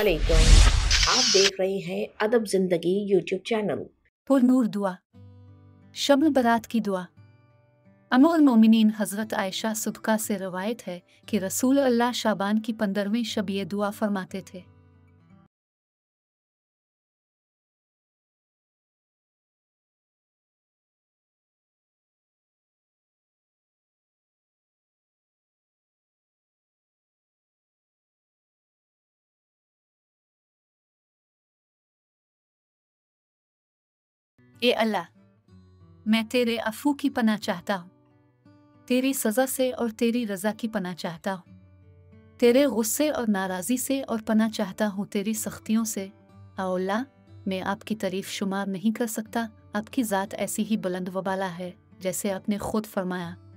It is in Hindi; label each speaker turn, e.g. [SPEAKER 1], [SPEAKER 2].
[SPEAKER 1] अस्सलामुअलैकुम। आप देख रहे हैं अदब ज़िंदगी यूट्यूब चैनल।
[SPEAKER 2] पुरनूर दुआ। शब बरात की दुआ। अमीरुल मोमिनीन हज़रत आयशा सुबका से रवायत है कि रसूल अल्लाह शाबान की 15वीं शब ये दुआ फरमाते थे। ए अल्लाह, मैं तेरे अफू की पनाह चाहता हूँ, तेरी सज़ा से और तेरी रज़ा की पनाह चाहता हूँ, तेरे गुस्से और नाराज़ी से और पनाह चाहता हूँ तेरी सख्तियों से। अल्लाह, मैं आपकी तारीफ़ शुमार नहीं कर सकता, आपकी ज़ात ऐसी ही बुलंद वबाला है जैसे आपने खुद फरमाया।